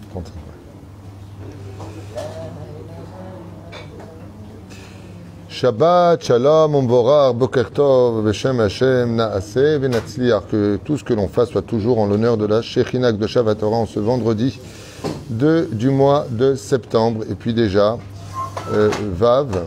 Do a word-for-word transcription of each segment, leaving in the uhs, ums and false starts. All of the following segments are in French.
trente-cinq. Shabbat, Shalom, Omvorar, Boker Tov, Beshem Hashem, Naaseh, Venatzliar. Que tout ce que l'on fasse soit toujours en l'honneur de la Shekhinah de Shabbat Torah en ce vendredi deux du mois de septembre. Et puis déjà, euh, Vav,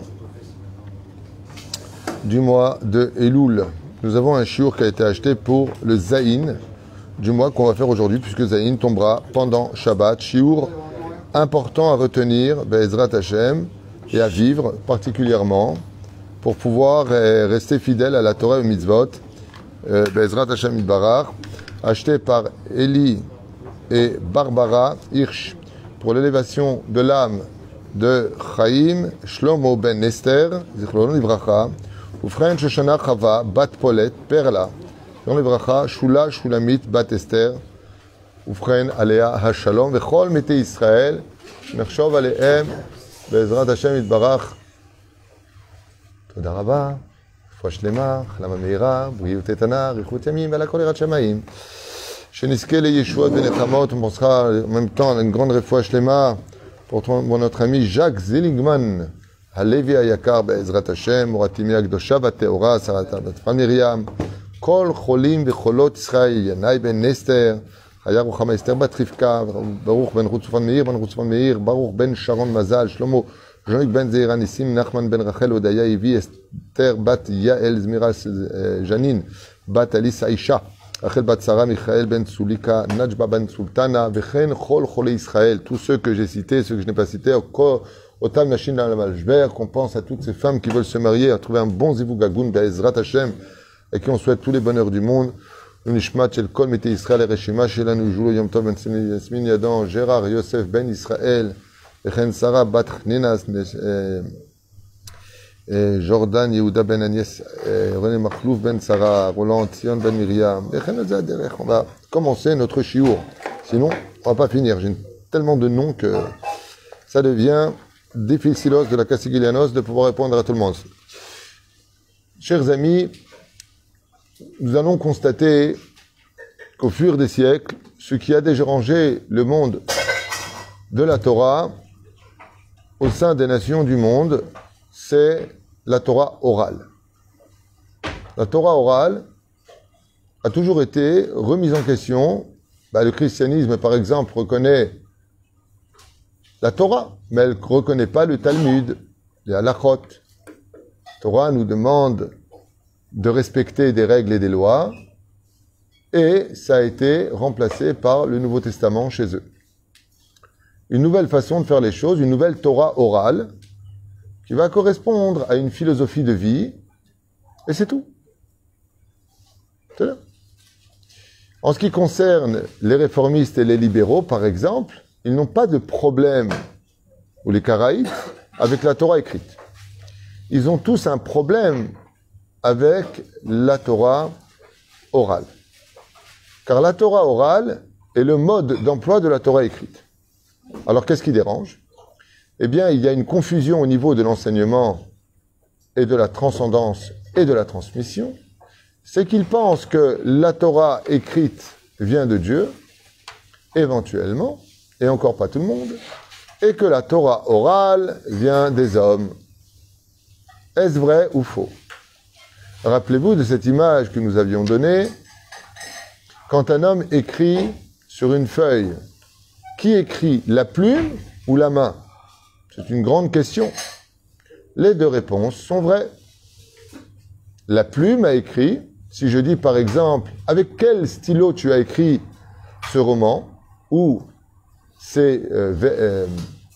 du mois de Elul. Nous avons un shiur qui a été acheté pour le Zayin du mois qu'on va faire aujourd'hui, puisque Zayin tombera pendant Shabbat. Shiur important à retenir, Be'ezrat Hashem, et à vivre particulièrement pour pouvoir euh, rester fidèle à la Torah et mitzvot. Euh, Be'ezrat Hashem Yitbarach, acheté par Eli et Barbara Hirsch pour l'élévation de l'âme de Chaim Shlomo ben Esther, Zichrono Livracha, Ufren Shoshana Chava bat Polet Perla, Zichrono Livracha, Shula Shulamit bat Esther, Ufren Alea Hashalom, Vechol Mete Israël, Mershov Alehem, Be'ezrat Hashem Yitbarach. Toda Rabba, Fwa Shlema, Chlama Meira, Briyut Etana, Richut Yamim, Vala Kol Yirat Shamayim. Sheniske le Yeshuot Benechamot, on pensera en même temps à une grande Refwa Shlema pour notre ami Jacques Zellingman, Halevi Ayakar Be'ezrat Hashem, Moratimi Akdosha Vateora, Sarata Batfra Miriam, Kol Cholim Vecholot Israël, Yanai ben Esther, Hayar Ruchama Esther Bat Rivka, Baruch ben Rutzufan Meir, ben Rutzufan Meir, Baruch ben Sharon Mazal, Shlomo, Jean-Luc ben Zeira Nissim, Nachman ben Rachel Odaya Ivi, Esther Bat Yael Zmiras Janine, Bat Alice Aisha, Rachel Bat Sarah, Michael ben Sulika, Najba ben Sultana, Vechen Chol Chole Israël, tous ceux que j'ai cités, ceux que je n'ai pas cités, Otam Nashin al Malshber, qu'on pense à toutes ces femmes qui veulent se marier, à trouver un bon Zivugagun, Be'ezrat Hashem, et qui on souhaite tous les bonheurs du monde. Nishmat Shel Kol Mete Israël et Reshima Shelanu Julo Yom Tov Ben Yasmin Yadan, Gérard Yosef Ben Israël, Vechen Sarah Bat Ninas, Jordan Yehuda Ben Agnès, René Makhlouf Ben Sarah, Roland Sion Ben Miriam. On va commencer notre shiur. Sinon, on va pas finir. J'ai tellement de noms que ça devient difficilos de la Castiglianos de pouvoir répondre à tout le monde. Chers amis, nous allons constater qu'au fur des siècles, ce qui a dérangé le monde de la Torah au sein des nations du monde, c'est la Torah orale. La Torah orale a toujours été remise en question. Bah, le christianisme, par exemple, reconnaît la Torah, mais elle ne reconnaît pas le Talmud, les halachot. La Torah nous demande de respecter des règles et des lois, et ça a été remplacé par le Nouveau Testament chez eux. Une nouvelle façon de faire les choses, une nouvelle Torah orale, qui va correspondre à une philosophie de vie, et c'est tout. C'est là. En ce qui concerne les réformistes et les libéraux, par exemple, ils n'ont pas de problème, ou les karaïtes, avec la Torah écrite. Ils ont tous un problème avec la Torah orale. Car la Torah orale est le mode d'emploi de la Torah écrite. Alors qu'est-ce qui dérange ? Eh bien, il y a une confusion au niveau de l'enseignement et de la transcendance et de la transmission. C'est qu'ils pensent que la Torah écrite vient de Dieu, éventuellement, et encore pas tout le monde, et que la Torah orale vient des hommes. Est-ce vrai ou faux ? Rappelez-vous de cette image que nous avions donnée. Quand un homme écrit sur une feuille, qui écrit, la plume ou la main ? C'est une grande question. Les deux réponses sont vraies. La plume a écrit, si je dis par exemple, avec quel stylo tu as écrit ce roman, ou ces, euh, euh,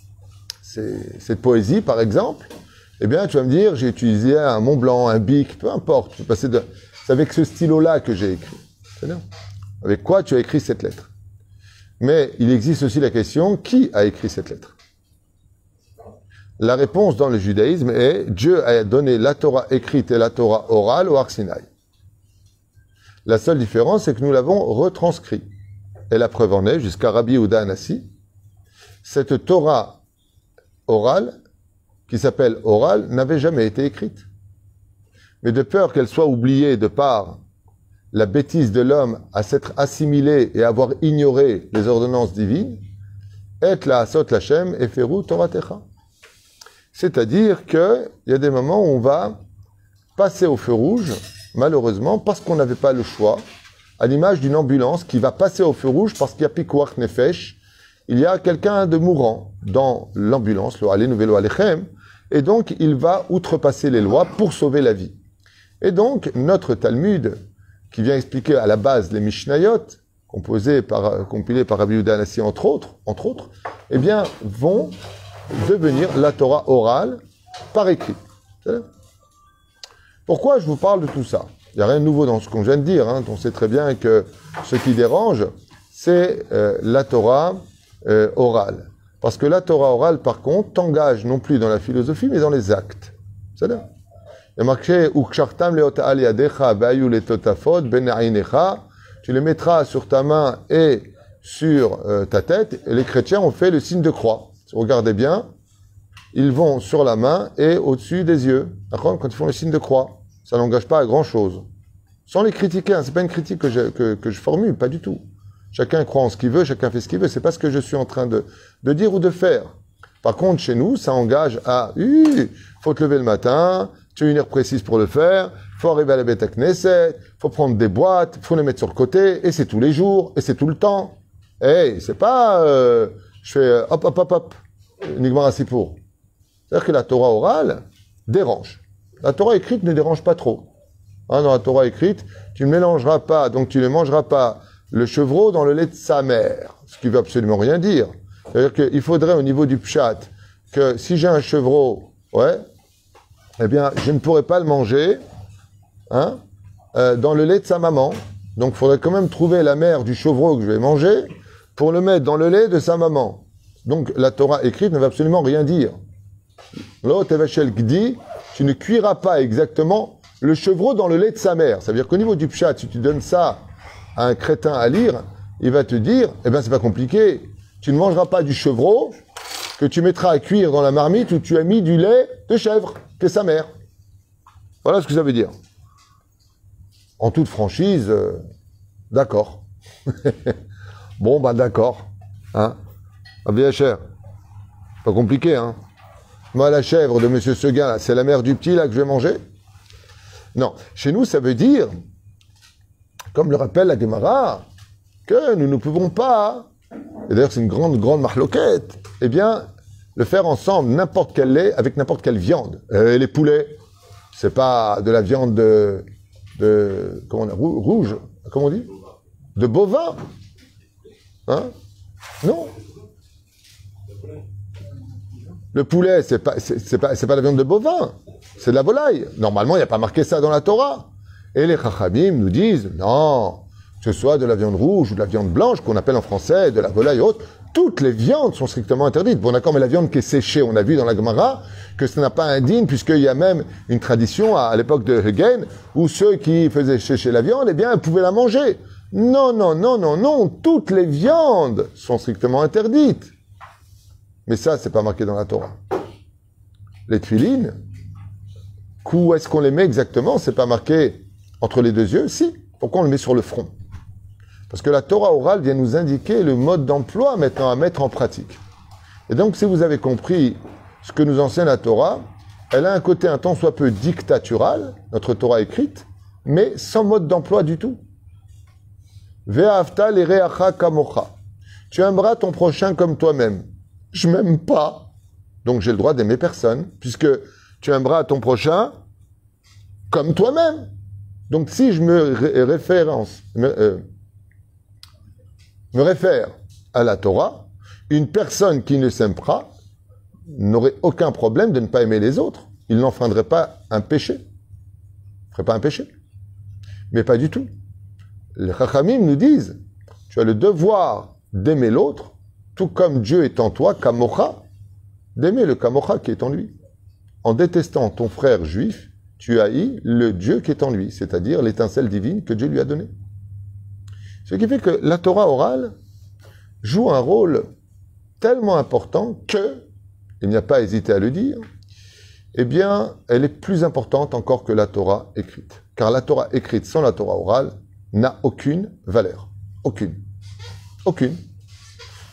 ces, cette poésie par exemple, eh bien, tu vas me dire, j'ai utilisé un Mont Blanc, un Bic, peu importe. Je vais passer de... C'est avec ce stylo-là que j'ai écrit. C'est bien. Avec quoi tu as écrit cette lettre ? Mais il existe aussi la question, qui a écrit cette lettre ? La réponse dans le judaïsme est, Dieu a donné la Torah écrite et la Torah orale au Har Sinaï. La seule différence, c'est que nous l'avons retranscrit. Et la preuve en est, jusqu'à Rabbi Yehuda Hanassi, cette Torah orale, qui s'appelle orale, n'avait jamais été écrite. Mais de peur qu'elle soit oubliée de par la bêtise de l'homme à s'être assimilé et avoir ignoré les ordonnances divines, Et la asot lachem eferu toratecha. C'est-à-dire qu'il y a des moments où on va passer au feu rouge, malheureusement, parce qu'on n'avait pas le choix, à l'image d'une ambulance qui va passer au feu rouge parce qu'il y a pikuach nefesh, il y a quelqu'un de mourant dans l'ambulance, le alenu velo alechem, et donc il va outrepasser les lois pour sauver la vie. Et donc, notre Talmud, qui vient expliquer à la base les Mishnayot, composés par, compilés par Rabbi Yehuda Hanassi, entre autres, entre autres, eh bien, vont devenir la Torah orale par écrit. Pourquoi je vous parle de tout ça? Il n'y a rien de nouveau dans ce qu'on vient de dire. Hein. On sait très bien que ce qui dérange, c'est euh, la Torah euh, orale. Parce que la Torah orale, par contre, t'engage non plus dans la philosophie, mais dans les actes. C'est-à-dire, il y a marqué « Ukshartam leota'al yadecha bayu letotafot ben a'inecha » tu les mettras sur ta main et sur euh, ta tête. Et les chrétiens ont fait le signe de croix. Si vous regardez bien, ils vont sur la main et au-dessus des yeux. D'accord? Quand ils font le signe de croix, ça n'engage pas à grand-chose. Sans les critiquer, hein. C'est pas une critique que je, que, que je formule, pas du tout. Chacun croit en ce qu'il veut, chacun fait ce qu'il veut. C'est pas ce que je suis en train de, de dire ou de faire. Par contre, chez nous, ça engage à, il faut te lever le matin, tu as une heure précise pour le faire, faut arriver à la Beit Knesset, faut prendre des boîtes, faut les mettre sur le côté, et c'est tous les jours, et c'est tout le temps. Hey, c'est pas, euh, je fais euh, hop, hop, hop, hop, uniquement ainsi pour. C'est-à-dire que la Torah orale dérange. La Torah écrite ne dérange pas trop. Hein, dans la Torah écrite, tu ne mélangeras pas, donc tu ne mangeras pas le chevreau dans le lait de sa mère, ce qui veut absolument rien dire. C'est-à-dire qu'il faudrait au niveau du pshat que si j'ai un chevreau, ouais, eh bien, je ne pourrais pas le manger, hein, euh, dans le lait de sa maman. Donc, il faudrait quand même trouver la mère du chevreau que je vais manger pour le mettre dans le lait de sa maman. Donc, la Torah écrite ne veut absolument rien dire. Lo tevashel gdi, tu ne cuiras pas exactement le chevreau dans le lait de sa mère. Ça veut dire qu'au niveau du pshat, si tu donnes ça à un crétin à lire, il va te dire, eh bien, c'est pas compliqué. Tu ne mangeras pas du chevreau que tu mettras à cuire dans la marmite où tu as mis du lait de chèvre, que sa mère. Voilà ce que ça veut dire. En toute franchise, euh, d'accord. Bon, bah d'accord. Hein, bien cher. Pas compliqué, hein. Moi, la chèvre de Monsieur Seguin, c'est la mère du petit, là, que je vais manger? Non. Chez nous, ça veut dire, comme le rappelle la Gemara, que nous ne pouvons pas, et d'ailleurs c'est une grande, grande marloquette, eh bien, le faire ensemble, n'importe quel lait, avec n'importe quelle viande. Et les poulets, c'est pas de la viande de, de comment on a, rouge, comment on dit? De bovin. Hein? Non. Le poulet, c'est pas, c'est, c'est pas, c'est pas la viande de bovin, c'est de la volaille. Normalement, il n'y a pas marqué ça dans la Torah. Et les Chachamim nous disent, non, que ce soit de la viande rouge ou de la viande blanche, qu'on appelle en français de la volaille et autres, toutes les viandes sont strictement interdites. Bon, d'accord, mais la viande qui est séchée, on a vu dans la Gemara que ça n'a pas indigne, puisqu'il y a même une tradition à, à l'époque de Hegen, où ceux qui faisaient sécher la viande, eh bien, ils pouvaient la manger. Non, non, non, non, non, toutes les viandes sont strictement interdites. Mais ça, c'est pas marqué dans la Torah. Les tuilines, où est-ce qu'on les met exactement? C'est pas marqué entre les deux yeux? Si. Pourquoi on le met sur le front? Parce que la Torah orale vient nous indiquer le mode d'emploi maintenant à mettre en pratique. Et donc, si vous avez compris ce que nous enseigne la Torah, elle a un côté un tant soit peu dictatural, notre Torah écrite, mais sans mode d'emploi du tout. Ve'afta l'ereacha kamocha. Tu aimeras ton prochain comme toi-même. Je m'aime pas, donc j'ai le droit d'aimer personne, puisque tu aimeras ton prochain comme toi-même. Donc si je me ré- référence, me, euh, me réfère à la Torah, une personne qui ne s'aime pas n'aurait aucun problème de ne pas aimer les autres. Il n'enfreindrait pas un péché. Il ne ferait pas un péché. Mais pas du tout. Les Chachamim nous disent, tu as le devoir d'aimer l'autre, tout comme Dieu est en toi, kamocha, d'aimer le kamocha qui est en lui. En détestant ton frère juif, tu haïs le Dieu qui est en lui, c'est-à-dire l'étincelle divine que Dieu lui a donnée. Ce qui fait que la Torah orale joue un rôle tellement important que, il n'y a pas à hésiter à le dire, eh bien, elle est plus importante encore que la Torah écrite. Car la Torah écrite sans la Torah orale n'a aucune valeur. Aucune. Aucune.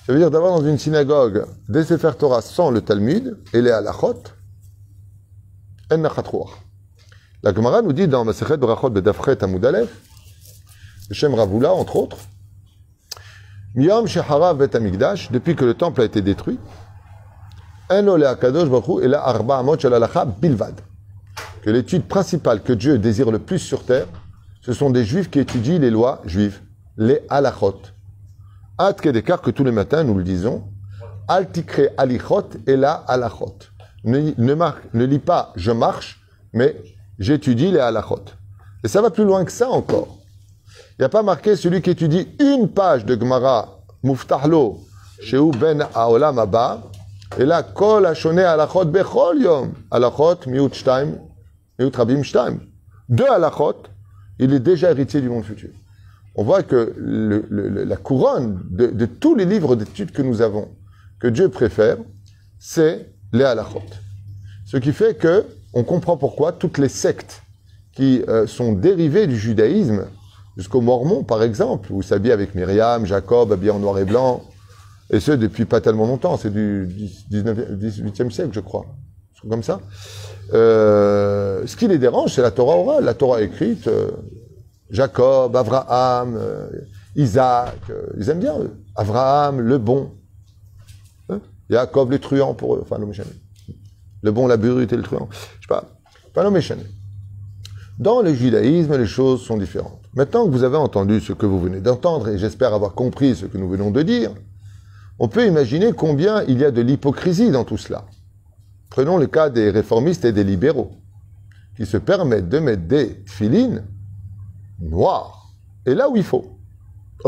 Ça veut dire d'avoir dans une synagogue des Sefer Torah sans le Talmud et les halachot, en nachatrouach. La Gemara nous dit dans Masechet Berachot Bedafret Amud Aleph, Shem Ravula, entre autres, Miyam Shehara Bet Amigdash, depuis que le temple a été détruit, En Ole Akadosh Baruch Hu et la Arba Amot Shel Halacha Bilvad. Que l'étude principale que Dieu désire le plus sur terre, ce sont des juifs qui étudient les lois juives, les halachot. Ad Kedekar, que tous les matins nous le disons, Al Tikre Alichot et la halachot. Ne, ne, mar- ne lis pas je marche, mais j'étudie les halachot. Et ça va plus loin que ça encore. Il n'y a pas marqué celui qui étudie une page de Gemara, Muftahlo, Sheu Ben Haolam Haba, et là, Kol Hashone Halachot Bechol Yom, Halachot Miut Shtaim, Miut Rabim Shtaim. Deux halachot, il est déjà héritier du monde futur. On voit que le, le, la couronne de, de tous les livres d'études que nous avons, que Dieu préfère, c'est les halachot. Ce qui fait que on comprend pourquoi toutes les sectes qui euh, sont dérivées du judaïsme, jusqu'aux Mormons par exemple, où s'habillent avec Myriam, Jacob, habillés en noir et blanc, et ce depuis pas tellement longtemps, c'est du dix-huitième siècle je crois, comme ça. Euh, ce qui les dérange, c'est la Torah orale, la Torah écrite, euh, Jacob, Abraham, euh, Isaac, euh, ils aiment bien eux. Abraham, le bon, hein? Jacob, le truand pour eux, enfin le méchant. Le bon, la brute et le truand. Je sais pas, pas le méchant. Dans le judaïsme, les choses sont différentes. Maintenant que vous avez entendu ce que vous venez d'entendre, et j'espère avoir compris ce que nous venons de dire, on peut imaginer combien il y a de l'hypocrisie dans tout cela. Prenons le cas des réformistes et des libéraux, qui se permettent de mettre des tfilines noirs, et là où il faut. Euh,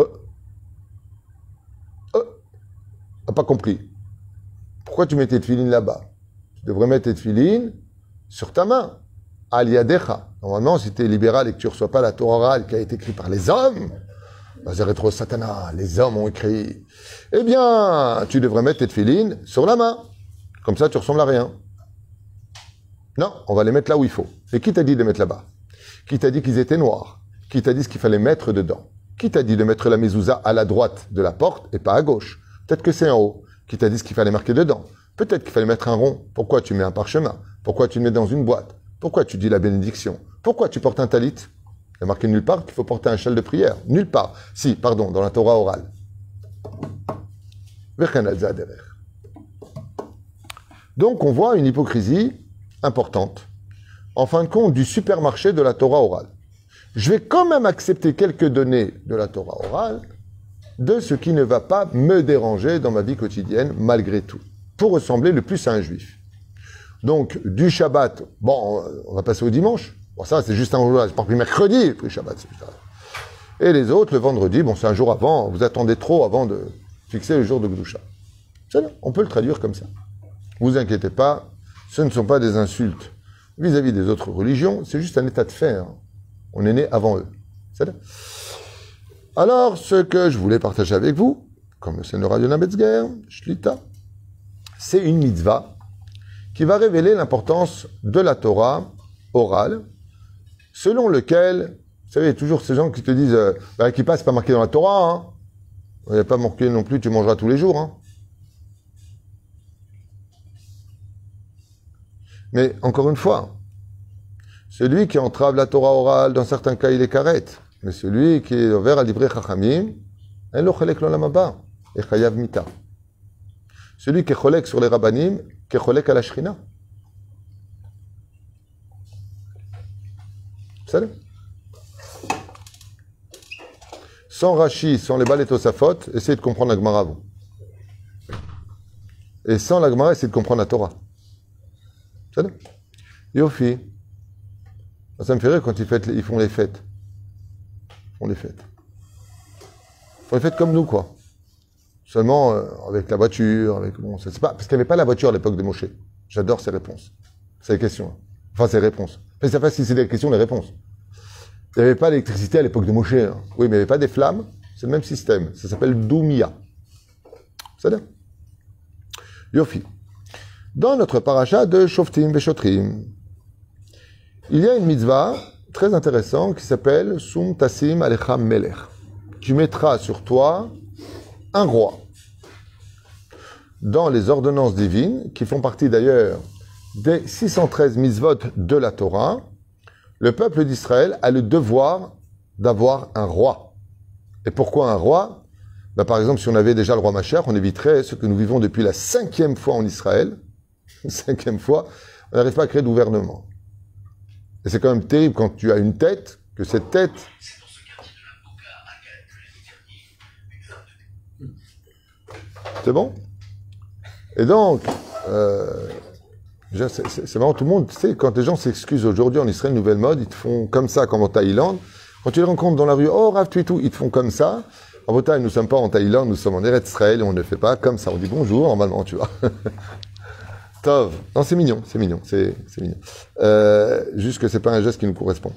euh, n'a pas compris. Pourquoi tu mets tes tfilines là-bas? Tu devrais mettre tes tfilines sur ta main. Al yadecha. Normalement, si tu es libéral et que tu ne reçois pas la Torah orale qui a été écrite par les hommes, Rétro Satana, les hommes ont écrit. Eh bien, tu devrais mettre tes tfilines sur la main. Comme ça, tu ressembles à rien. Non, on va les mettre là où il faut. Et qui t'a dit de les mettre là-bas? Qui t'a dit qu'ils étaient noirs? Qui t'a dit ce qu'il fallait mettre dedans? Qui t'a dit de mettre la mezouza à la droite de la porte et pas à gauche? Peut-être que c'est en haut. Qui t'a dit ce qu'il fallait marquer dedans? Peut-être qu'il fallait mettre un rond. Pourquoi tu mets un parchemin? Pourquoi tu le mets dans une boîte? Pourquoi tu dis la bénédiction? Pourquoi tu portes un talit? Il y a marqué nulle part qu'il faut porter un châle de prière. Nulle part. Si, pardon, dans la Torah orale. Donc on voit une hypocrisie importante, en fin de compte, du supermarché de la Torah orale. Je vais quand même accepter quelques données de la Torah orale, de ce qui ne va pas me déranger dans ma vie quotidienne, malgré tout, pour ressembler le plus à un juif. Donc, du Shabbat, bon, on va passer au dimanche. Bon, ça, c'est juste un jour, c'est pas pris mercredi, le Shabbat, c'est ça. Et les autres, le vendredi, bon, c'est un jour avant, vous attendez trop avant de fixer le jour de Gdusha. C'est là, on peut le traduire comme ça. Vous inquiétez pas, ce ne sont pas des insultes vis-à-vis des autres religions, c'est juste un état de fait. Hein. On est né avant eux. C'est là. Alors, ce que je voulais partager avec vous, comme c'est le Radio Nabetzger, Shlita, c'est une mitzvah qui va révéler l'importance de la Torah orale, selon lequel, vous savez, il y a toujours ces gens qui te disent, euh, bah, qui passe pas marqué dans la Torah, hein. Il n'y a pas marqué non plus, tu mangeras tous les jours, hein. Mais, encore une fois, celui qui entrave la Torah orale, dans certains cas, il est carrette. Mais celui qui est ouvert à l'ivre chachamim, en lo chelek l'olam haba, et chayav mita. Celui qui est cholek sur les rabbanim, qui est cholek à la shrina. Vous savez? Sans Rashi, sans les Balei Tosafot, essayez de comprendre la Gemara, vous. Et sans la Gemara, essayez de comprendre la Torah. Vous savez? Yofi. Ça me fait rire quand ils, fêtent, ils font les fêtes. Ils font les fêtes. Ils font les fêtes comme nous, quoi. Seulement euh, avec la voiture, avec bon, c'est pas parce qu'il n'y avait pas la voiture à l'époque de Moshe. J'adore ces réponses, ces questions. Enfin, ces réponses. Mais ça fait si c'est des questions, les réponses. Il n'y avait pas d'électricité à l'époque de Moshe. Hein. Oui, mais il n'y avait pas des flammes. C'est le même système. Ça s'appelle Doumia. C'est ça? Yofi. Dans notre paracha de Shoftim Veshotrim, il y a une mitzvah très intéressante qui s'appelle Sum Tassim Alecha Melech. Tu mettras sur toi un roi. dans les ordonnances divines, qui font partie d'ailleurs des six cent treize mitzvot de la Torah, le peuple d'Israël a le devoir d'avoir un roi. Et pourquoi un roi? Ben, par exemple, si on avait déjà le roi Mashiach, on éviterait ce que nous vivons depuis la cinquième fois en Israël. Cinquième fois, on n'arrive pas à créer de gouvernement. Et c'est quand même terrible quand tu as une tête, que cette tête... C'est bon? Et donc, euh, c'est marrant, tout le monde, tu sais, quand les gens s'excusent aujourd'hui en Israël, nouvelle mode, ils te font comme ça, comme en Thaïlande. Quand tu les rencontres dans la rue, oh, Rav, tu es tout, ils te font comme ça. En Bretagne, nous ne sommes pas en Thaïlande, nous sommes en Eretz Israël et on ne fait pas comme ça. On dit bonjour, normalement, tu vois. Tov. Non, c'est mignon, c'est mignon, c'est mignon. Euh, juste que c'est pas un geste qui nous correspond.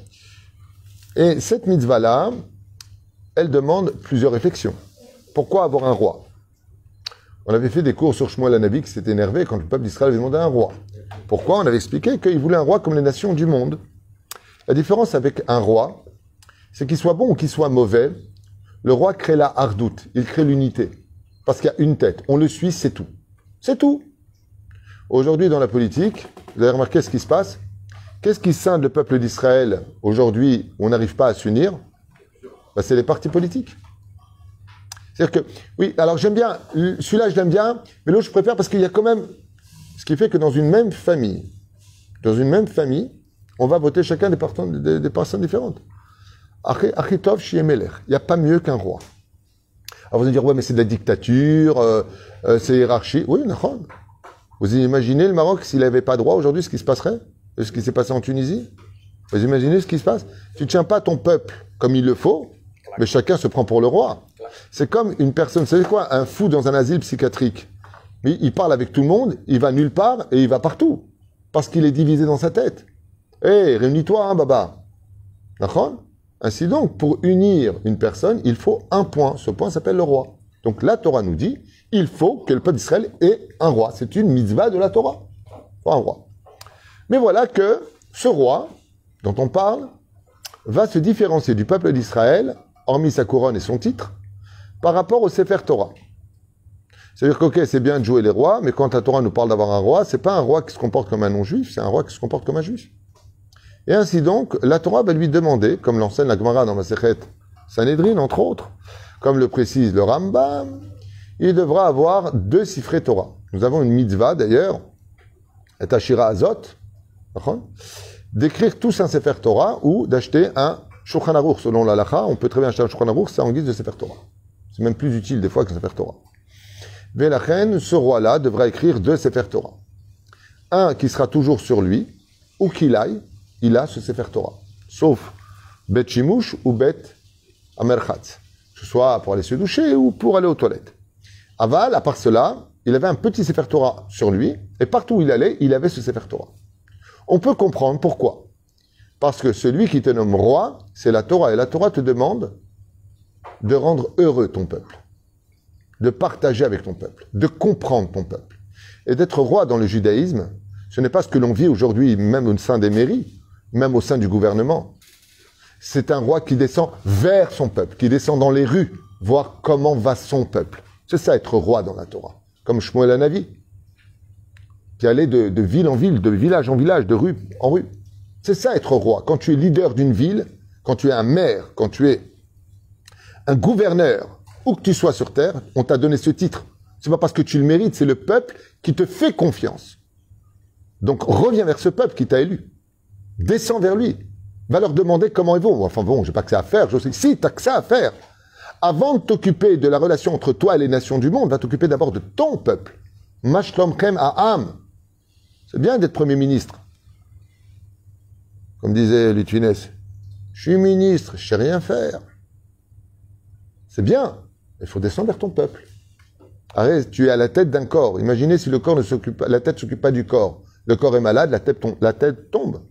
Et cette mitzvah-là, elle demande plusieurs réflexions. Pourquoi avoir un roi? On avait fait des cours sur Shmuel Hanavi qui s'était énervé quand le peuple d'Israël avait demandé un roi. Pourquoi? On avait expliqué qu'il voulait un roi comme les nations du monde. La différence avec un roi, c'est qu'il soit bon ou qu'il soit mauvais, le roi crée la hardoute, il crée l'unité. Parce qu'il y a une tête. On le suit, c'est tout. C'est tout. Aujourd'hui, dans la politique, vous avez remarqué ce qui se passe? Qu'est-ce qui scinde le peuple d'Israël aujourd'hui où on n'arrive pas à s'unir? Ben, c'est les partis politiques. C'est-à-dire que, oui, alors j'aime bien, celui-là je l'aime bien, mais l'autre je préfère parce qu'il y a quand même, ce qui fait que dans une même famille, dans une même famille, on va voter chacun des, personnes, des, des personnes différentes. Achitov Shiemelech, il n'y a pas mieux qu'un roi. Alors vous allez dire, ouais, mais c'est de la dictature, euh, euh, c'est hiérarchie. Oui, d'accord. Vous imaginez le Maroc s'il n'avait pas de roi aujourd'hui, ce qui se passerait? Ce qui s'est passé en Tunisie? Vous imaginez ce qui se passe? Tu ne tiens pas ton peuple comme il le faut, mais chacun se prend pour le roi. C'est comme une personne, vous savez quoi? Un fou dans un asile psychiatrique. Mais il parle avec tout le monde, il va nulle part et il va partout. Parce qu'il est divisé dans sa tête. Hé, hey, réunis-toi, hein, baba. D'accord? Ainsi donc, pour unir une personne, il faut un point. Ce point s'appelle le roi. Donc la Torah nous dit, il faut que le peuple d'Israël ait un roi. C'est une mitzvah de la Torah. Il faut un roi. Mais voilà que ce roi, dont on parle, va se différencier du peuple d'Israël, hormis sa couronne et son titre, par rapport au Sefer Torah. C'est-à-dire que, ok, c'est bien de jouer les rois, mais quand la Torah nous parle d'avoir un roi, c'est pas un roi qui se comporte comme un non-juif, c'est un roi qui se comporte comme un juif. Et ainsi donc, la Torah va lui demander, comme l'enseigne la Gemara dans Masechet Sanhedrin, entre autres, comme le précise le Rambam, il devra avoir deux sifrei Torah. Nous avons une mitzvah, d'ailleurs, et Ashira Azot, d'écrire tous un Sefer Torah ou d'acheter un Shulchan Aruch selon l'Halacha. On peut très bien acheter un Shulchan Aruch, c'est en guise de Sefer Torah. C'est même plus utile des fois qu'un Sefer Torah. Velachen, ce roi-là devra écrire deux Sefer Torah. Un qui sera toujours sur lui, où qu'il aille, il a ce Sefer Torah. Sauf Bet Shimush ou Bet Amerchatz. Que ce soit pour aller se doucher ou pour aller aux toilettes. Aval, à part cela, il avait un petit Sefer Torah sur lui, et partout où il allait, il avait ce Sefer Torah. On peut comprendre pourquoi. Parce que celui qui te nomme roi, c'est la Torah. Et la Torah te demande de rendre heureux ton peuple. De partager avec ton peuple. De comprendre ton peuple. Et d'être roi dans le judaïsme, ce n'est pas ce que l'on vit aujourd'hui, même au sein des mairies, même au sein du gouvernement. C'est un roi qui descend vers son peuple, qui descend dans les rues, voir comment va son peuple. C'est ça être roi dans la Torah. Comme Shmuel Hanavi, qui allait de, de ville en ville, de village en village, de rue en rue. C'est ça être roi. Quand tu es leader d'une ville, quand tu es un maire, quand tu es un gouverneur, où que tu sois sur terre, on t'a donné ce titre. C'est pas parce que tu le mérites, c'est le peuple qui te fait confiance. Donc reviens vers ce peuple qui t'a élu. Descends vers lui. Va leur demander comment ils vont. Enfin bon, j'ai pas que ça à faire. Je sais, si, t'as que ça à faire. Avant de t'occuper de la relation entre toi et les nations du monde, va t'occuper d'abord de ton peuple. Mashlom Khem Aham. C'est bien d'être Premier ministre. Comme disait Litvinès. Je suis ministre, je sais rien faire. C'est bien. Il faut descendre vers ton peuple. Arrête, tu es à la tête d'un corps. Imaginez si le corps ne s'occupe, la tête ne s'occupe pas du corps. Le corps est malade, la tête tombe. La tête tombe.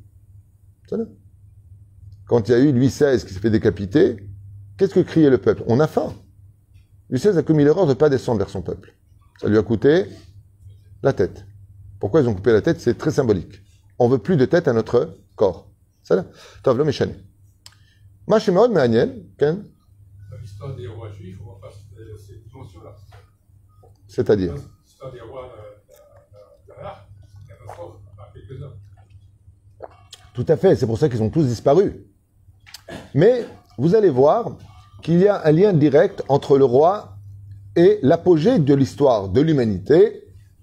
Quand il y a eu Louis seize qui s'est fait décapiter, qu'est-ce que criait le peuple? On a faim. Louis seize a commis l'erreur de ne pas descendre vers son peuple. Ça lui a coûté la tête. Pourquoi ils ont coupé la tête? C'est très symbolique. On veut plus de tête à notre corps. C'est là. Tov, l'homme est chané. Machimod, mais Aniel, Ken? L'histoire des rois juifs, on voit pas ces dimensions-là. C'est-à-dire? l'histoire des rois d'Allah, catastrophe, par quelques-uns. Tout à fait, c'est pour ça qu'ils ont tous disparu. Mais vous allez voir qu'il y a un lien direct entre le roi et l'apogée de l'histoire de l'humanité.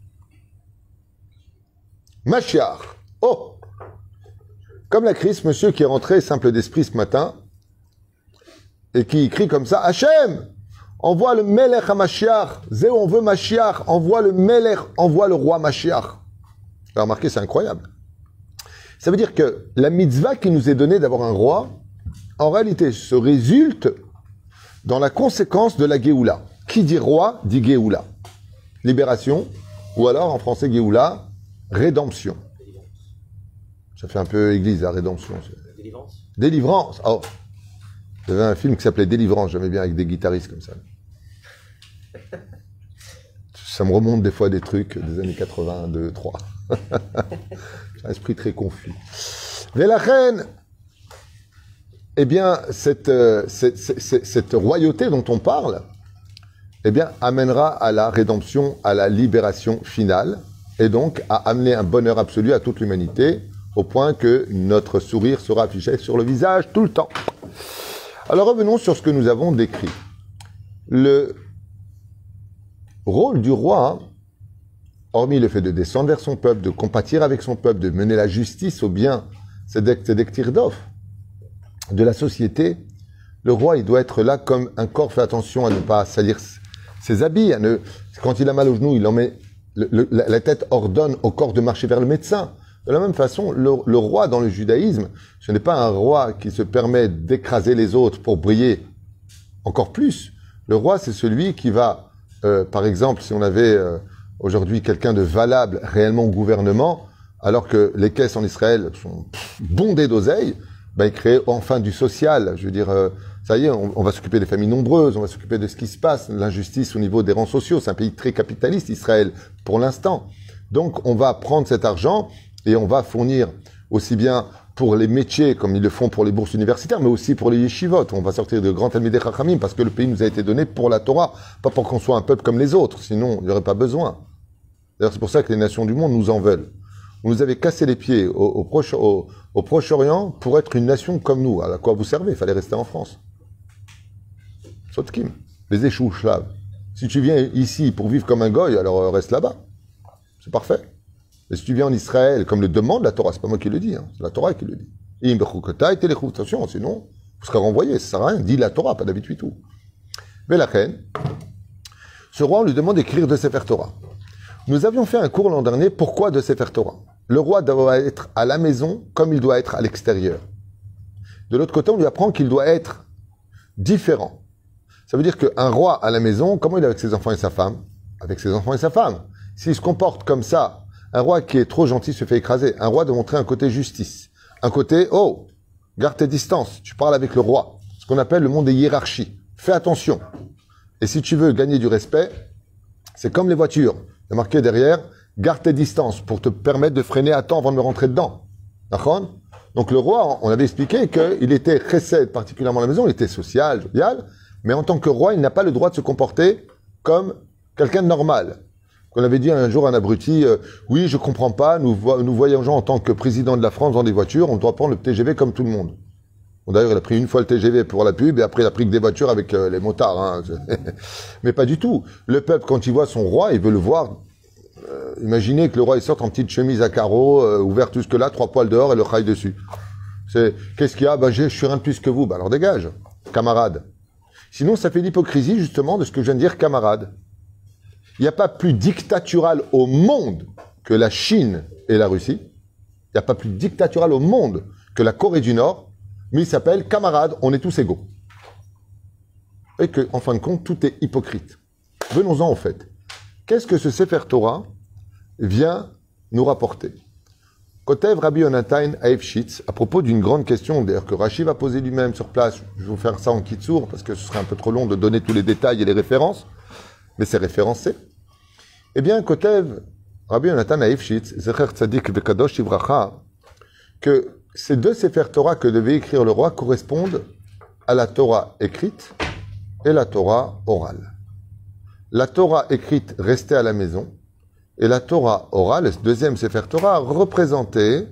Mashiach. Oh! Comme la crise, monsieur qui est rentré simple d'esprit ce matin et qui crie comme ça, Hachem, envoie le Melech à Mashiach. Zé, on veut Mashiach. Envoie le Melech, envoie le roi Mashiach. Vous avez remarqué, c'est incroyable. Ça veut dire que la mitzvah qui nous est donnée d'avoir un roi, en réalité, se résulte dans la conséquence de la Géoula. Qui dit roi, dit Géoula. Libération, ou alors en français Géoula, rédemption. Ça fait un peu église, la rédemption. Délivrance. Délivrance. Oh. Il y avait un film qui s'appelait Délivrance, j'aimais bien avec des guitaristes comme ça. Ça me remonte des fois des trucs des années quatre-vingt, deux, trois. J'ai un esprit très confus. Mais la reine, eh bien, cette, cette, cette, cette royauté dont on parle, eh bien, amènera à la rédemption, à la libération finale, et donc à amener un bonheur absolu à toute l'humanité, au point que notre sourire sera affiché sur le visage tout le temps. Alors revenons sur ce que nous avons décrit. Le rôle du roi, hormis le fait de descendre vers son peuple, de compatir avec son peuple, de mener la justice au bien, c'est d'off de la société, le roi, il doit être là comme un corps fait attention à ne pas salir ses habits, à ne, quand il a mal au genou, il en met, le, le, la tête ordonne au corps de marcher vers le médecin. De la même façon, le, le roi dans le judaïsme, ce n'est pas un roi qui se permet d'écraser les autres pour briller encore plus. Le roi, c'est celui qui va, euh, par exemple, si on avait euh, aujourd'hui quelqu'un de valable réellement au gouvernement, alors que les caisses en Israël sont bondées d'oseille, ben, il crée enfin du social. Je veux dire, euh, ça y est, on, on va s'occuper des familles nombreuses, on va s'occuper de ce qui se passe, de l'injustice au niveau des rangs sociaux. C'est un pays très capitaliste, Israël, pour l'instant. Donc, on va prendre cet argent et on va fournir aussi bien pour les métiers, comme ils le font pour les bourses universitaires, mais aussi pour les yeshivot. On va sortir de grands talmidei chachamim parce que le pays nous a été donné pour la Torah, pas pour qu'on soit un peuple comme les autres. Sinon, il n'y aurait pas besoin. D'ailleurs, c'est pour ça que les nations du monde nous en veulent. Vous nous avez cassé les pieds au, au, Proche, au, au Proche-Orient pour être une nation comme nous. À quoi vous servez? Il fallait rester en France. Sotkim, les échous schlaves. Si tu viens ici pour vivre comme un goy, alors reste là-bas. C'est parfait. Mais si tu viens en Israël, comme le demande la Torah, c'est pas moi qui le dis, hein, c'est la Torah qui le dit. Attention, sinon, vous serez renvoyé, ça sert à rien. Dit la Torah, pas d'habitude tout. Mais la reine, ce roi, on lui demande d'écrire de Sefer Torah. Nous avions fait un cours l'an dernier, pourquoi de Sefer Torah? Le roi doit être à la maison comme il doit être à l'extérieur. De l'autre côté, on lui apprend qu'il doit être différent. Ça veut dire qu'un roi à la maison, comment il est avec ses enfants et sa femme? Avec ses enfants et sa femme. S'il se comporte comme ça, un roi qui est trop gentil se fait écraser. Un roi doit montrer un côté justice. Un côté, oh, garde tes distances. Tu parles avec le roi. Ce qu'on appelle le monde des hiérarchies. Fais attention. Et si tu veux gagner du respect, c'est comme les voitures. Il y a marqué derrière, garde tes distances pour te permettre de freiner à temps avant de me rentrer dedans. D'accord? Donc le roi, on avait expliqué qu'il était chesed particulièrement à la maison, il était social, jovial, mais en tant que roi, il n'a pas le droit de se comporter comme quelqu'un de normal. On avait dit un jour à un abruti, euh, oui, je comprends pas, nous, vo nous voyageons en tant que président de la France dans des voitures, on doit prendre le T G V comme tout le monde. Bon, d'ailleurs, il a pris une fois le T G V pour la pub, et après, il a pris que des voitures avec euh, les motards. Hein. Mais pas du tout. Le peuple, quand il voit son roi, il veut le voir. Euh, imaginez que le roi, il sorte en petite chemise à carreaux, euh, ouvert tout ce que là, trois poils dehors et le rail dessus. C'est, qu'est-ce qu'il y a? Ben, je suis rien de plus que vous. Ben, alors dégage, camarade. Sinon, ça fait l'hypocrisie, justement, de ce que je viens de dire, camarade. Il n'y a pas plus dictatural au monde que la Chine et la Russie. Il n'y a pas plus dictatural au monde que la Corée du Nord. Mais il s'appelle camarades, on est tous égaux. Et que, en fin de compte, tout est hypocrite. Venons-en au fait. Qu'est-ce que ce Sefer Torah vient nous rapporter? Kotev Rabbi Yonatan Aefshitz, à propos d'une grande question, d'ailleurs que Rashi va poser lui-même sur place. Je vais vous faire ça en kitsour, parce que ce serait un peu trop long de donner tous les détails et les références. Mais c'est référencé. Eh bien, Kotev Rabbi Yonatan Aefshitz, Zecher Tzadik Vekadosh Ivracha, que ces deux Sefer Torah que devait écrire le roi correspondent à la Torah écrite et la Torah orale. La Torah écrite restait à la maison Et la Torah orale, le deuxième Sefer Torah, représentait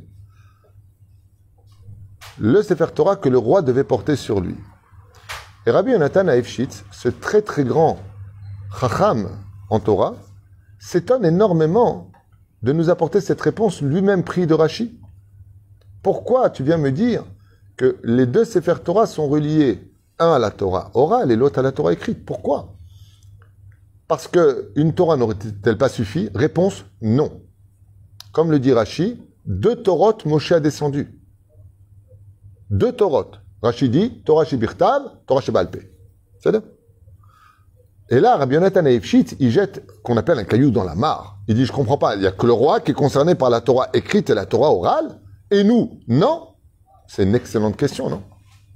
le Sefer Torah que le roi devait porter sur lui. Et Rabbi Yonatan Aefshitz, ce très très grand Chacham en Torah, s'étonne énormément de nous apporter cette réponse lui-même pris de Rashi. Pourquoi tu viens me dire que les deux Sefer Torah sont reliés, un à la Torah orale et l'autre à la Torah écrite? Pourquoi? Parce qu'une Torah n'aurait-elle pas suffi? Réponse, non. Comme le dit Rashi, deux Torot Moshe a descendu. Deux Torot. Rashi dit, Torah Shebirtav, Torah Shebalpé. C'est ça? Et là, Rabbi Yonatan Aefshitz, il jette, qu'on appelle un caillou dans la mare. Il dit, je comprends pas, il n'y a que le roi qui est concerné par la Torah écrite et la Torah orale, et nous, non? C'est une excellente question, non?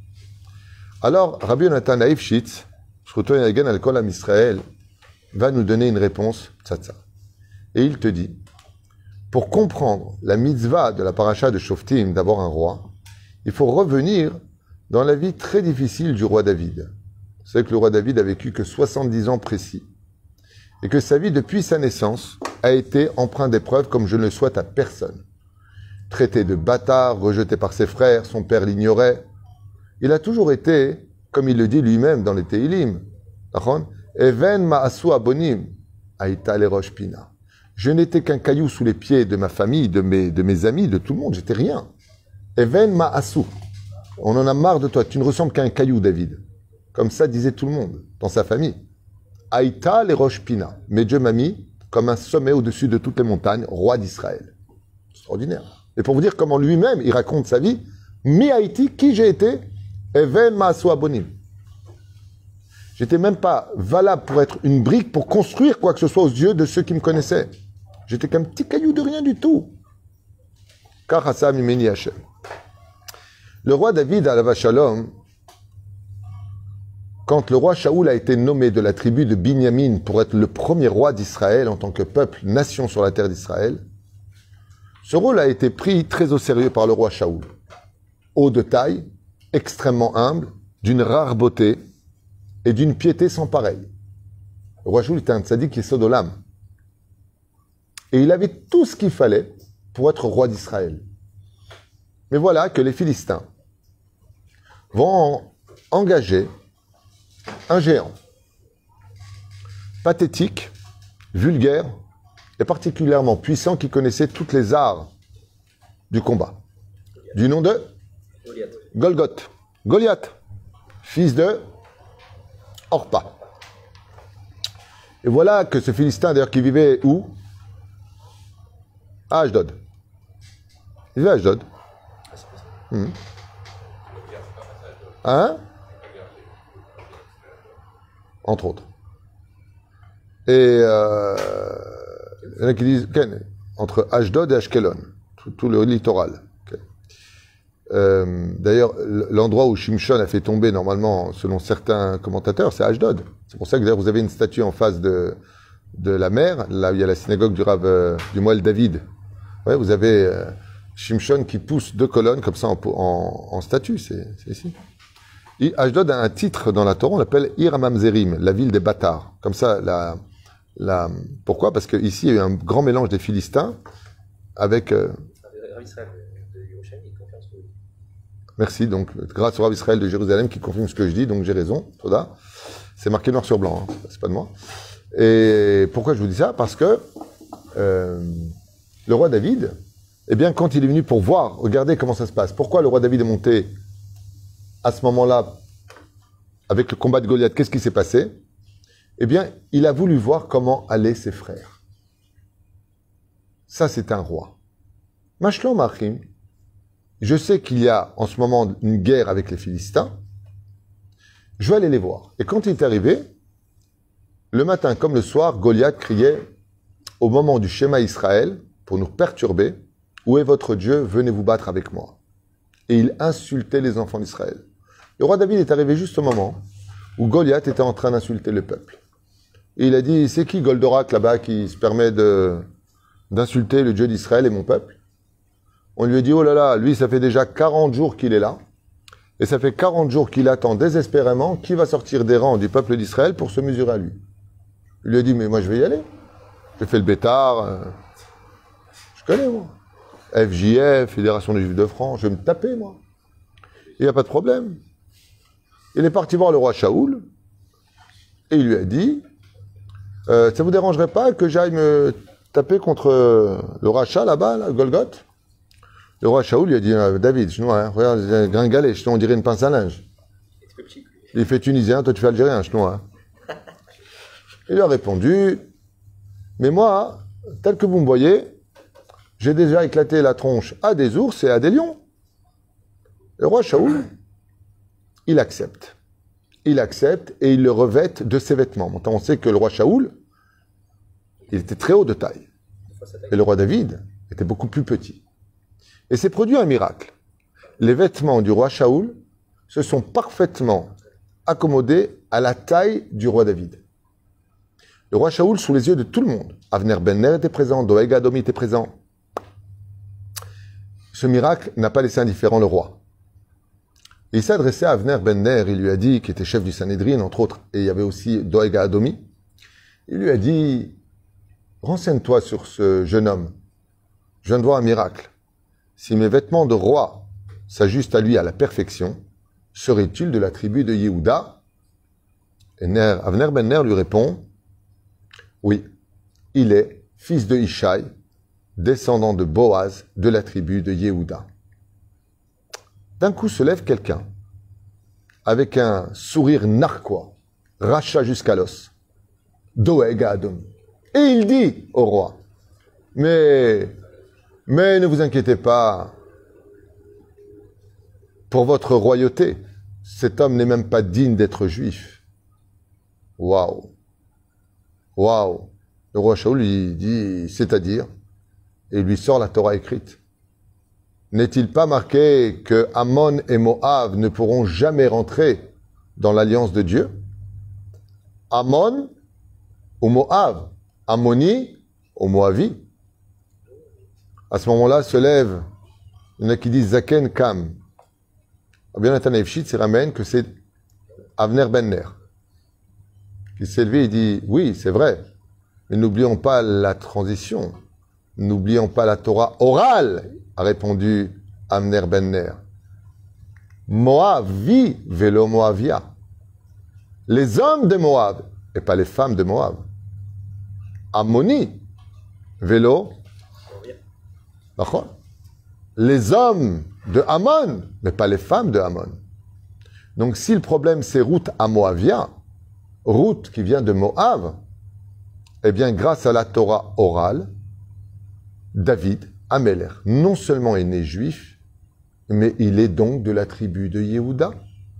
Alors, Rabbi Yonatan Aefshitz, Shruto Yagen al Kol Am Israël, va nous donner une réponse, tza-tza. Et il te dit, pour comprendre la mitzvah de la paracha de Shoftim, d'avoir un roi, il faut revenir dans la vie très difficile du roi David. Vous savez que le roi David a vécu que soixante-dix ans précis. Et que sa vie, depuis sa naissance, a été empreinte d'épreuves comme je ne le souhaite à personne. Traité de bâtard, rejeté par ses frères, son père l'ignorait. Il a toujours été, comme il le dit lui-même dans les Teilim, Even ma'asu abonim, aïta les roches pina. Je n'étais qu'un caillou sous les pieds de ma famille, de mes, de mes amis, de tout le monde. J'étais rien. Even ma'asu. On en a marre de toi. Tu ne ressembles qu'à un caillou, David. Comme ça disait tout le monde dans sa famille. Aïta les roches pina. Mais Dieu m'a mis comme un sommet au-dessus de toutes les montagnes, roi d'Israël. Extraordinaire. Et pour vous dire comment lui-même, il raconte sa vie, mi Haïti, qui j'ai été, Even ma'asu abonim. J'étais même pas valable pour être une brique, pour construire quoi que ce soit aux yeux de ceux qui me connaissaient. J'étais qu'un petit caillou de rien du tout. Car Hassam Imeni Hashem. Le roi David, alava shalom, quand le roi Shaoul a été nommé de la tribu de Binyamin pour être le premier roi d'Israël en tant que peuple, nation sur la terre d'Israël, ce rôle a été pris très au sérieux par le roi Shaoul. Haut de taille, extrêmement humble, d'une rare beauté, et d'une piété sans pareil. Le roi Shaoul était un tzaddik qui est sodolam. Et il avait tout ce qu'il fallait pour être roi d'Israël. Mais voilà que les Philistins vont engager un géant, pathétique, vulgaire, et particulièrement puissant, qui connaissait toutes les arts du combat. Du nom de Goliath. Golgoth. Goliath, fils de Orpa. Et voilà que ce Philistin, d'ailleurs, qui vivait où? À Ashdod. Il vivait à Ashdod. Hum. Hein? Entre autres. Et euh, il y en a qui disent Ken, entre Ashdod et Ashkelon, tout, tout le littoral. Okay. Euh, D'ailleurs, l'endroit où Shimshon a fait tomber, normalement, selon certains commentateurs, c'est Ashdod. C'est pour ça que d'ailleurs vous avez une statue en face de, de la mer, là où il y a la synagogue du Rav, euh, du Moël David. Ouais, vous avez euh, Shimshon qui pousse deux colonnes comme ça en, en, en statue, c'est ici. Et Ashdod a un titre dans la Torah, on l'appelle Ir HaMamzerim, la ville des bâtards. Comme ça, la, la, pourquoi? Parce qu'ici, il y a eu un grand mélange des Philistins avec... Euh, Merci, donc grâce au Rav Israël de Jérusalem qui confirme ce que je dis, donc j'ai raison, Toda. C'est marqué noir sur blanc, hein, c'est pas de moi. Et pourquoi je vous dis ça? Parce que euh, le roi David, eh bien, quand il est venu pour voir, regardez comment ça se passe. Pourquoi le roi David est monté à ce moment-là avec le combat de Goliath? Qu'est-ce qui s'est passé? Eh bien, il a voulu voir comment allaient ses frères. Ça, c'est un roi. Mashlom Achim, je sais qu'il y a en ce moment une guerre avec les Philistins. Je vais aller les voir. Et quand il est arrivé, le matin comme le soir, Goliath criait au moment du schéma Israël pour nous perturber, où est votre Dieu? Venez vous battre avec moi. Et il insultait les enfants d'Israël. Le roi David est arrivé juste au moment où Goliath était en train d'insulter le peuple. Et il a dit, c'est qui Goldorak là-bas qui se permet de, d'insulter le Dieu d'Israël et mon peuple? On lui a dit, oh là là, lui, ça fait déjà quarante jours qu'il est là. Et ça fait quarante jours qu'il attend désespérément qui va sortir des rangs du peuple d'Israël pour se mesurer à lui. Il lui a dit, mais moi je vais y aller. J'ai fait le bêtard. Euh, je connais, moi. F J F, Fédération des Juifs de France, je vais me taper, moi. Il n'y a pas de problème. Il est parti voir le roi Shaoul et il lui a dit euh, ça vous dérangerait pas que j'aille me taper contre le rachat là-bas, là, Golgoth? Le roi Shaoul lui a dit euh, David, chinois, hein, regarde, j'ai un gringalet, sinon on dirait une pince à linge. Il fait tunisien, toi tu fais algérien, chinois. Hein. Il lui a répondu mais moi, tel que vous me voyez, j'ai déjà éclaté la tronche à des ours et à des lions. Le roi Shaoul, il accepte. Il accepte et il le revête de ses vêtements. Maintenant, on sait que le roi Shaoul, il était très haut de taille. Et le roi David était beaucoup plus petit. Et s'est produit un miracle. Les vêtements du roi Shaoul se sont parfaitement accommodés à la taille du roi David. Le roi Shaoul, sous les yeux de tout le monde, Avner Ben Ner était présent, Doeg Adomi était présent. Ce miracle n'a pas laissé indifférent le roi. Il s'est adressé à Avner Ben Ner, il lui a dit, qui était chef du Sanhédrin, entre autres, et il y avait aussi Doeg Adomi, il lui a dit, renseigne-toi sur ce jeune homme. Je viens de voir un miracle. Si mes vêtements de roi s'ajustent à lui à la perfection, serait-il de la tribu de Yehuda? Et Ner, Avner Ben Ner lui répond, oui, il est fils de Ishaï, descendant de Boaz, de la tribu de Yehuda. D'un coup se lève quelqu'un, avec un sourire narquois, rachat jusqu'à l'os, Doeg Adom. Et il dit au roi, mais, mais ne vous inquiétez pas, pour votre royauté, cet homme n'est même pas digne d'être juif. Waouh! Waouh! Le roi Shaoul lui dit, c'est-à-dire, et lui sort la Torah écrite. N'est-il pas marqué que Ammon et Moab ne pourront jamais rentrer dans l'alliance de Dieu? Ammon ou Moab? Ammoni ou Moavi? À ce moment-là se lève, il y en a qui disent Zaken Kam. Bien Nathan Efshit s'y ramène que c'est Avner Ben Ner qui s'est levé et dit oui, c'est vrai, mais n'oublions pas la transition, n'oublions pas la Torah orale, a répondu Avner Ben Ner. Moavi velo Moavia. Les hommes de Moab, et pas les femmes de Moab. Ammoni velo. Les hommes de Ammon, mais pas les femmes de Ammon. Donc si le problème c'est Ruth à Moavia, Ruth qui vient de Moab, eh bien grâce à la Torah orale, David, Améler, non seulement est né juif, mais il est donc de la tribu de Yehuda.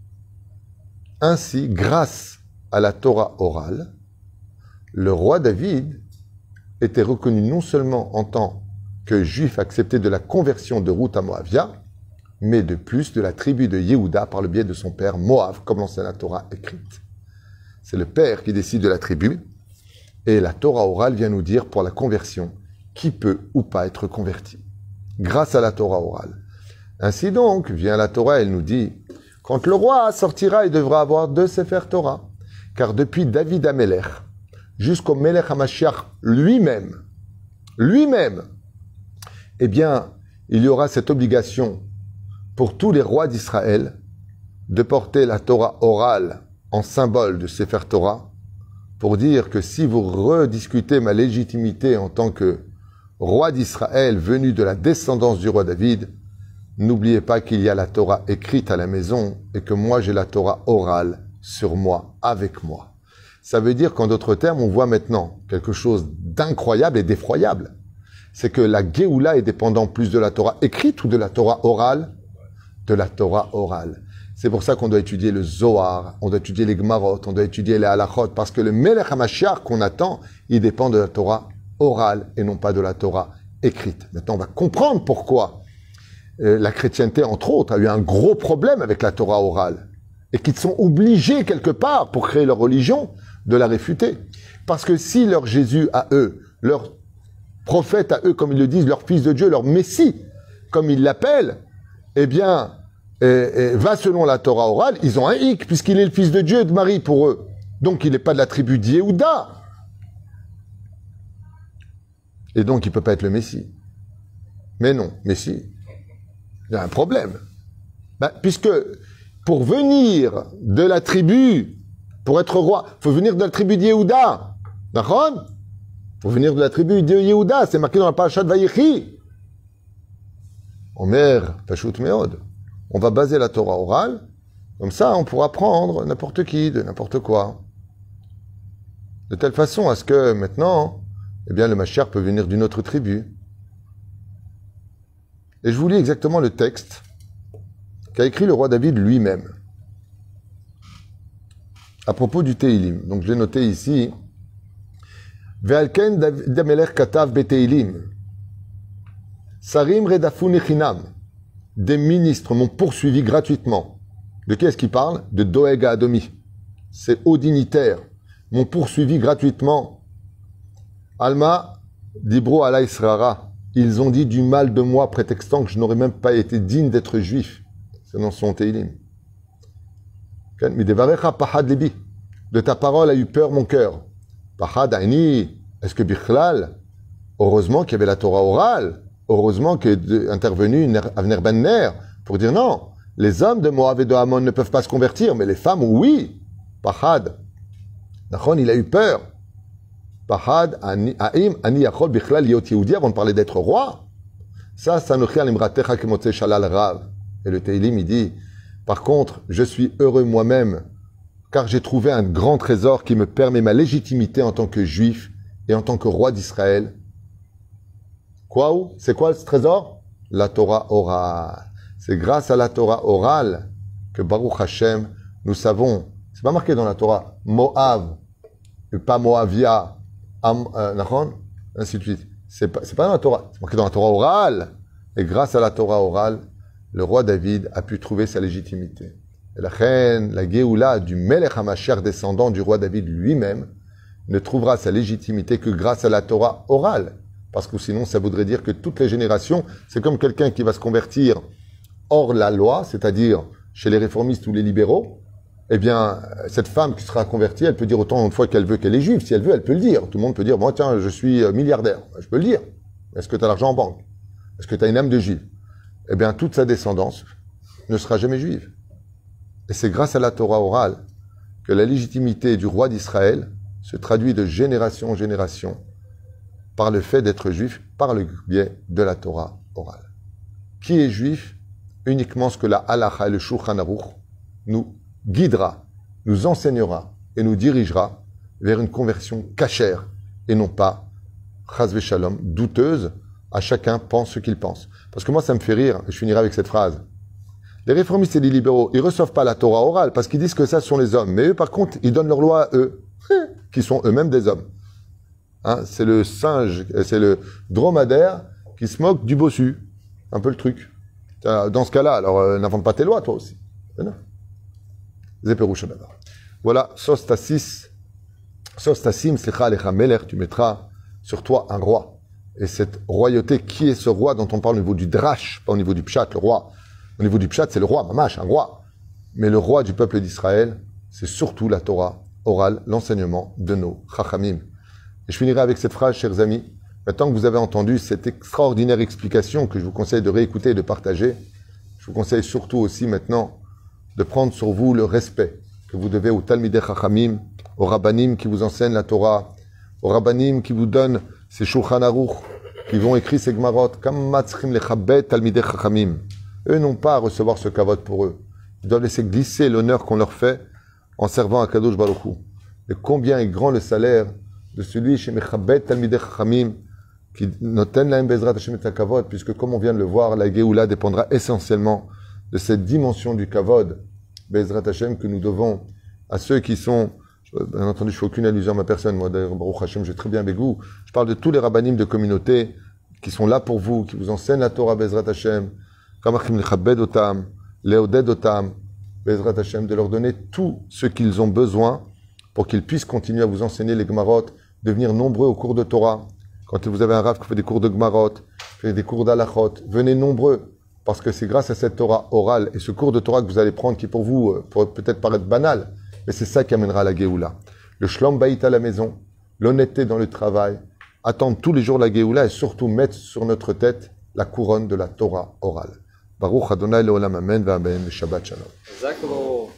Ainsi, grâce à la Torah orale, le roi David était reconnu non seulement en tant que juif accepté de la conversion de Ruth à Moavia, mais de plus de la tribu de Yehuda par le biais de son père Moab, comme l'enseigne la Torah écrite. C'est le père qui décide de la tribu, et la Torah orale vient nous dire pour la conversion qui peut ou pas être converti, grâce à la Torah orale. Ainsi donc, vient la Torah, elle nous dit, quand le roi sortira, il devra avoir deux Sefer Torah, car depuis David Améler jusqu'au Melech HaMashiach lui-même, lui-même, eh bien, il y aura cette obligation pour tous les rois d'Israël de porter la Torah orale en symbole de Sefer Torah, pour dire que si vous rediscutez ma légitimité en tant que roi d'Israël venu de la descendance du roi David, n'oubliez pas qu'il y a la Torah écrite à la maison et que moi j'ai la Torah orale sur moi, avec moi. Ça veut dire qu'en d'autres termes, on voit maintenant quelque chose d'incroyable et d'effroyable. C'est que la Géoula est dépendante plus de la Torah écrite ou de la Torah orale? De la Torah orale. C'est pour ça qu'on doit étudier le Zohar, on doit étudier les Gemarot, on doit étudier les Halachot, parce que le Melech HaMashiach qu'on attend, il dépend de la Torah orale et non pas de la Torah écrite. Maintenant, on va comprendre pourquoi euh, la chrétienté, entre autres, a eu un gros problème avec la Torah orale et qu'ils sont obligés quelque part, pour créer leur religion, de la réfuter. Parce que si leur Jésus à eux, leur prophète à eux, comme ils le disent, leur fils de Dieu, leur Messie, comme ils l'appellent, eh bien, et, et va selon la Torah orale, ils ont un hic, puisqu'il est le fils de Dieu et de Marie pour eux. Donc il n'est pas de la tribu d'Yehuda. Et donc, il ne peut pas être le Messie. Mais non, Messie, il y a un problème. Ben, puisque pour venir de la tribu, pour être roi, il faut venir de la tribu d'Yehuda. D'accord? Pour venir de la tribu de Yehuda, c'est marqué dans la parasha de Vayechi. Omer, Pashut Meod. On va baser la Torah orale, comme ça on pourra prendre n'importe qui, de n'importe quoi. De telle façon à ce que maintenant, eh bien, le Mashiach peut venir d'une autre tribu. Et je vous lis exactement le texte qu'a écrit le roi David lui-même à propos du Teilim. Donc je l'ai noté ici. Ve'alken Damelech katav beteilim. Sarim redafun echinam. Des ministres m'ont poursuivi gratuitement. De qui est-ce qu'il parle? De Doeg à Adomi. Ces hauts dignitaires m'ont poursuivi gratuitement. Alma dibro ala Israra. Ils ont dit du mal de moi, prétextant que je n'aurais même pas été digne d'être juif. C'est dans son Teilim. De ta parole a eu peur mon cœur. Pahad Aini, est-ce que Bichlal, heureusement qu'il y avait la Torah orale, heureusement qu'est intervenu Avner Ben Ner pour dire non, les hommes de Moab et de Ammon ne peuvent pas se convertir, mais les femmes, oui. Pahad. Nachon, il a eu peur. Pahad Aim Ani Yachol Bichlal Yot Yehudi, avant de parler d'être roi. Ça, ça nous chial imratecha kemotze shalal rav. Et le Teilim, il dit, par contre, je suis heureux moi-même, car j'ai trouvé un grand trésor qui me permet ma légitimité en tant que juif et en tant que roi d'Israël. Quoi ou? C'est quoi ce trésor? La Torah orale. C'est grâce à la Torah orale que Baruch Hashem, nous savons, c'est pas marqué dans la Torah, Moab, et pas Moavia, Am, euh, Nachon, ainsi de suite. C'est pas, c'est pas dans la Torah, c'est marqué dans la Torah orale. Et grâce à la Torah orale, le roi David a pu trouver sa légitimité. Et la reine, la Géoula du Melech HaMashiach, descendant du roi David lui-même, ne trouvera sa légitimité que grâce à la Torah orale. Parce que sinon, ça voudrait dire que toutes les générations, c'est comme quelqu'un qui va se convertir hors la loi, c'est-à-dire chez les réformistes ou les libéraux. Eh bien, cette femme qui sera convertie, elle peut dire autant de fois qu'elle veut qu'elle est juive. Si elle veut, elle peut le dire. Tout le monde peut dire, moi, tiens, je suis milliardaire. Je peux le dire. Est-ce que tu as l'argent en banque? Est-ce que tu as une âme de juive? Eh bien, toute sa descendance ne sera jamais juive. Et c'est grâce à la Torah orale que la légitimité du roi d'Israël se traduit de génération en génération par le fait d'être juif, par le biais de la Torah orale. Qui est juif? Uniquement ce que la halacha et le shulchan aruch nous guidera, nous enseignera et nous dirigera vers une conversion cachère et non pas, chas v'shalom, douteuse. À chacun pense ce qu'il pense. Parce que moi, ça me fait rire, et je finirai avec cette phrase. Les réformistes et les libéraux, ils ne reçoivent pas la Torah orale parce qu'ils disent que ça, ce sont les hommes. Mais eux, par contre, ils donnent leur loi à eux, qui sont eux-mêmes des hommes. Hein, c'est le singe, c'est le dromadaire qui se moque du bossu. Un peu le truc. Dans ce cas-là, alors, euh, n'invente pas tes lois, toi aussi. Voilà, Sostasis, Sostasim, Slicha Alecha Melech, tu mettras sur toi un roi. Et cette royauté, qui est ce roi dont on parle au niveau du drash, pas au niveau du pshat, le roi. Au niveau du pshat, c'est le roi, mamash, un roi. Mais le roi du peuple d'Israël, c'est surtout la Torah orale, l'enseignement de nos chachamim. Et je finirai avec cette phrase, chers amis. Maintenant que vous avez entendu cette extraordinaire explication que je vous conseille de réécouter et de partager, je vous conseille surtout aussi maintenant de prendre sur vous le respect que vous devez aux Talmidei Chachamim, aux Rabbanim qui vous enseignent la Torah, aux Rabbanim qui vous donnent ces Shulchan Aruch, qui vont écrire ces Gmarot, comme Matzchim lechabed Talmidei Chachamim. Eux n'ont pas à recevoir ce kavod pour eux. Ils doivent laisser glisser l'honneur qu'on leur fait en servant à Kadosh Baruch Hu. Et combien est grand le salaire de celui chez Mechabed Talmidei Chachamim qui noten lahem bezrat Hashem et kavod, puisque comme on vient de le voir, la Géoula dépendra essentiellement de cette dimension du kavod, bezrat Hashem, que nous devons à ceux qui sont. Bien entendu, je ne fais aucune allusion à ma personne. Moi, d'ailleurs, Baruch Hashem, j'ai très bien avec vous. Je parle de tous les rabbanim de communauté qui sont là pour vous, qui vous enseignent la Torah, Bezrat Hashem, Kamachim lechabed otam, leoded otam, Bezrat Hashem, de leur donner tout ce qu'ils ont besoin pour qu'ils puissent continuer à vous enseigner les Gmarot, devenir nombreux au cours de Torah. Quand vous avez un rav qui fait des cours de Gmarot, fait des cours d'Alachot, venez nombreux, parce que c'est grâce à cette Torah orale et ce cours de Torah que vous allez prendre, qui pour vous pourrait peut-être paraître banal, mais c'est ça qui amènera la Géoula. Le shlom bayit à la maison, l'honnêteté dans le travail, attendre tous les jours la Géoula et surtout mettre sur notre tête la couronne de la Torah orale. Baruch Adonai Leolam Amen, Amen, Shabbat Shalom. Exactement.